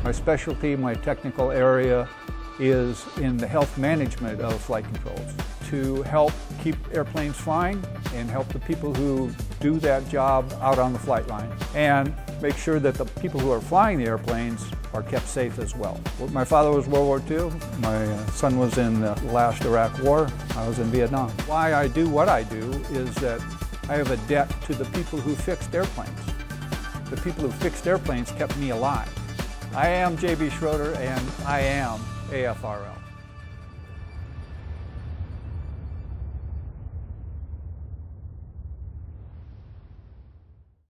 My specialty, my technical area is in the health management of flight controls to help keep airplanes flying and help the people who do that job out on the flight line and make sure that the people who are flying the airplanes are kept safe as well. My father was World War II. My son was in the last Iraq War. I was in Vietnam. Why I do what I do is that I have a debt to the people who fixed airplanes. The people who fixed airplanes kept me alive. I am J.B. Schroeder and I am AFRL.